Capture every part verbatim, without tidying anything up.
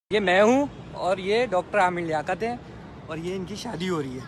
ये मैं हूँ और ये डॉक्टर आमिर लियाकत है और ये इनकी शादी हो रही है।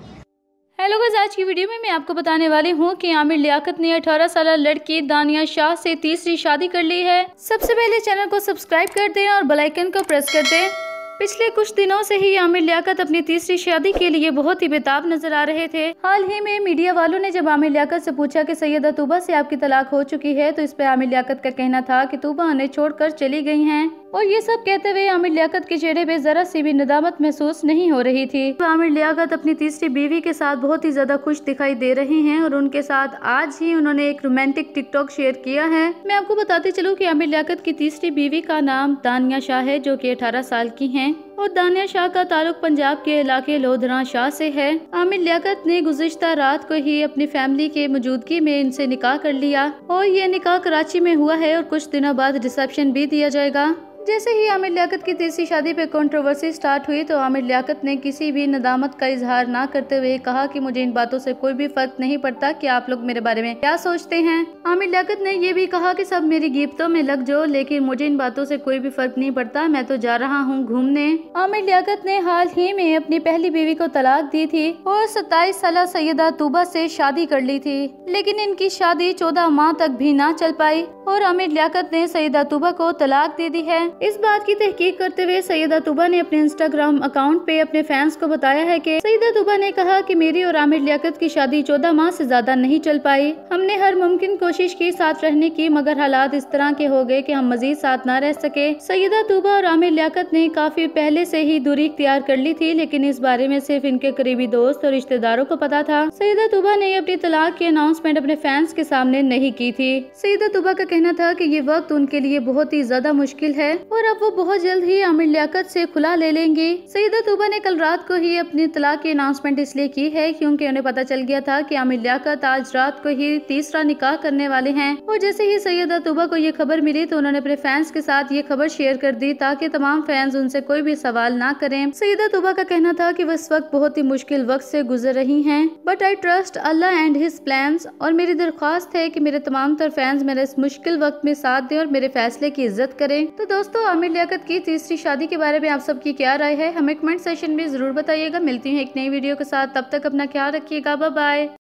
हेलो गाइस, आज की वीडियो में मैं आपको बताने वाली हूँ कि आमिर लियाकत ने अठारह साल लड़की दानिया शाह से तीसरी शादी कर ली है। सबसे पहले चैनल को सब्सक्राइब कर दें और बेल आइकन को प्रेस कर दें। पिछले कुछ दिनों से ही आमिर लियाकत अपनी तीसरी शादी के लिए बहुत ही बेताब नजर आ रहे थे। हाल ही में मीडिया वालों ने जब आमिर लियाकत से पूछा कि सैयदा तूबा से आपकी तलाक हो चुकी है, तो इस पर आमिर लियाकत का कहना था कि तूबा उन्हें छोड़कर चली गई हैं। और ये सब कहते हुए आमिर लियाकत के चेहरे पे जरा सी भी नदामत महसूस नहीं हो रही थी। तो आमिर लियाकत अपनी तीसरी बीवी के साथ बहुत ही ज्यादा खुश दिखाई दे रहे हैं और उनके साथ आज ही उन्होंने एक रोमांटिक टिकटॉक शेयर किया है। मैं आपको बताती चलूं कि आमिर लियाकत की तीसरी बीवी का नाम दानिया शाह है, जो कि अठारह साल की हैं और दानिया शाह का ताल्लुक पंजाब के इलाके लोधरा शाह से है। आमिर लियाकत ने गुज़िश्ता रात को ही अपनी फैमिली के मौजूदगी में इनसे निकाह कर लिया और ये निकाह कराची में हुआ है और कुछ दिनों बाद रिसेप्शन भी दिया जाएगा। जैसे ही आमिर लियाकत की तीसरी शादी पे कंट्रोवर्सी स्टार्ट हुई तो आमिर लियाकत ने किसी भी नदामत का इजहार ना करते हुए कहा कि मुझे इन बातों से कोई भी फर्क नहीं पड़ता कि आप लोग मेरे बारे में क्या सोचते हैं। आमिर लियाकत ने ये भी कहा कि सब मेरी गिफ्टों में लग जाओ, लेकिन मुझे इन बातों से कोई भी फर्क नहीं पड़ता, मैं तो जा रहा हूँ घूमने। आमिर लियाकत ने हाल ही में अपनी पहली बीवी को तलाक दी थी और सत्ताईस साल सैयदा तूबा से शादी कर ली थी, लेकिन इनकी शादी चौदह माह तक भी ना चल पाई और आमिर लियाकत ने सैयदा तूबा को तलाक दे दी है। इस बात की तहकीक करते हुए सैयदा तूबा ने अपने इंस्टाग्राम अकाउंट पे अपने फैंस को बताया है कि सैयदा तूबा ने कहा कि मेरी और आमिर लियाकत की शादी चौदह माह से ज्यादा नहीं चल पाई। हमने हर मुमकिन कोशिश की साथ रहने की, मगर हालात इस तरह के हो गए कि हम मजीद साथ न रह सके। सैयदा तूबा और आमिर लियाकत ने काफी पहले से ही दूरी इख्तियार कर ली थी, लेकिन इस बारे में सिर्फ इनके करीबी दोस्त और रिश्तेदारों को पता था। सैयदा तूबा ने अपनी तलाक की अनाउंसमेंट अपने फैंस के सामने नहीं की थी। सैयदा तूबा का कहना था कि ये वक्त उनके लिए बहुत ही ज्यादा मुश्किल है और अब वो बहुत जल्द ही आमिर लियाकत से खुला ले लेंगे। सैयदा तूबा ने कल रात को ही अपनी तलाक की अनाउंसमेंट इसलिए की है क्योंकि उन्हें पता चल गया था कि आमिर लियाकत आज रात को ही तीसरा निकाह करने वाले हैं और जैसे ही सैयदा तूबा को ये खबर मिली तो उन्होंने अपने फैंस के साथ ये खबर शेयर कर दी ताकि तमाम फैंस उनसे कोई भी सवाल ना करें। सैयदा तूबा का कहना था कि वो इस वक्त बहुत ही मुश्किल वक्त से गुजर रही हैं, but I trust Allah and his plans, और मेरी दरख्वास्त है कि मेरे तमाम तर फैंस मेरे इस मुश्किल वक्त में साथ दें और मेरे फैसले की इज्जत करें। तो दोस्तों, आमिर लियाकत की तीसरी शादी के बारे में आप सबकी क्या राय है, हमें कमेंट सेशन में जरूर बताइएगा। मिलती हूँ एक नई वीडियो के साथ, तब तक अपना ख्याल रखिएगा। Bye bye.